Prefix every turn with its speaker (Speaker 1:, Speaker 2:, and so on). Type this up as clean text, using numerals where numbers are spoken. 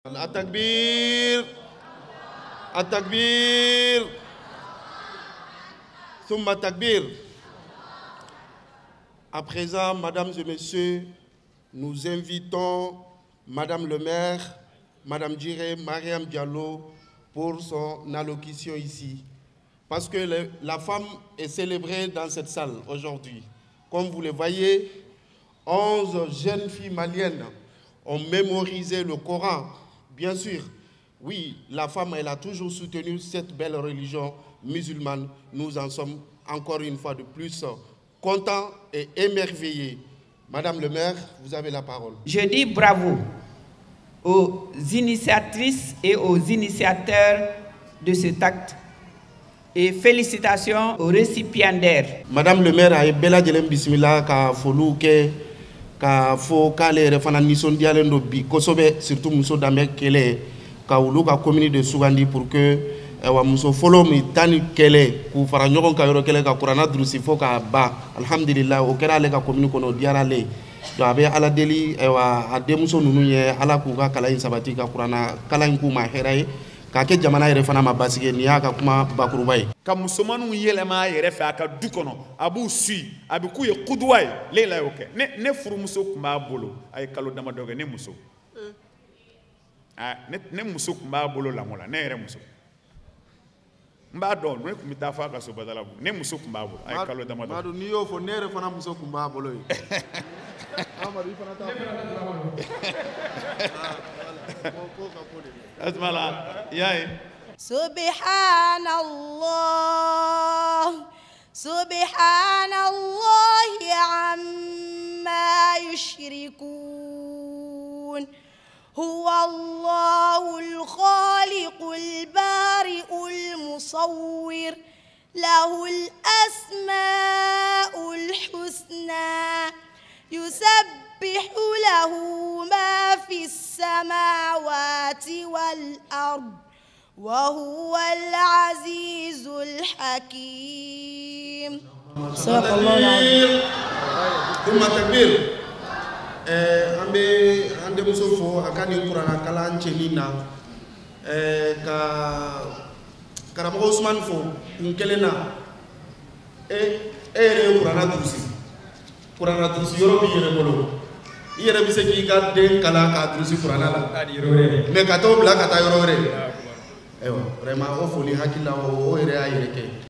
Speaker 1: At-takbir, at-takbir, thumma takbir. À présent, mesdames et messieurs, nous invitons Madame le maire, Madame Djiré Mariam Diallo, pour son allocution ici. Parce que la femme est célébrée dans cette salle aujourd'hui. Comme vous le voyez, 11 jeunes filles maliennes ont mémorisé le Coran. Bien sûr, oui, la femme, elle a toujours soutenu cette belle religion musulmane. Nous en sommes encore une fois de plus contents et émerveillés. Madame le maire, vous avez la parole.
Speaker 2: Je dis bravo aux initiatrices et aux initiateurs de cet acte et félicitations aux récipiendaires.
Speaker 1: Madame le maire a bela jelem bismillah ka foluke ka fo kale refana nisondialen do bi kosobe surtout muso dambe kele ka wulu ka commune de Sougandi pour que wa muso folo mi tani kele ku fara nyogon ka yoro kele ka kurana drusi fo ka ba alhamdulillah o kera le ka commune kono diara le do abe ala deli wa ade muso nunu ye ala ku ka kala in sabati ka kurana kala in ku ma heraye ka ke jamana yɛrɛ fana ma basige ni y'a ka kuma bakuruba ye
Speaker 3: ka musomanninw yɛlɛma a yɛrɛ fɛ a ka du kɔnɔ a b'u sui a bɛ k'u ye kuduwa ye Leila y'o kɛ ne furumuso tun b'a bolo a ye kalo damadɔ kɛ ne muso ne muso tun b'a bolo lamɔ la ne yɛrɛ muso n b'a dɔn ne tun bɛ taa fɔ a ka so badala ne muso tun b'a bolo a ye kalo damadɔ
Speaker 1: Madu n'i y'o fɔ ne yɛrɛ fana muso tun b'a bolo ye Amadu i fana t'a
Speaker 4: Subhanallah, Subhanallah amma yushrikun. Huwa Allahul Khaliqul Bari'ul Musawwir. Lahul Asma'ul Husna. يسبح له ما في السماوات والأرض وهو العزيز الحكيم. صدق الله العظيم.
Speaker 1: ثم تكبير. Ande muso fo akani Qur'an kalan chelina ka karamɔgɔ Usman fo kunkelena re Qur'an tusi Kurana tusi yoro bi yere bolo yere bi se ki ka den kala ka tusi kurana la mais ka to bla ka ta yoro re vraiment o foli hakila o yere a yere ke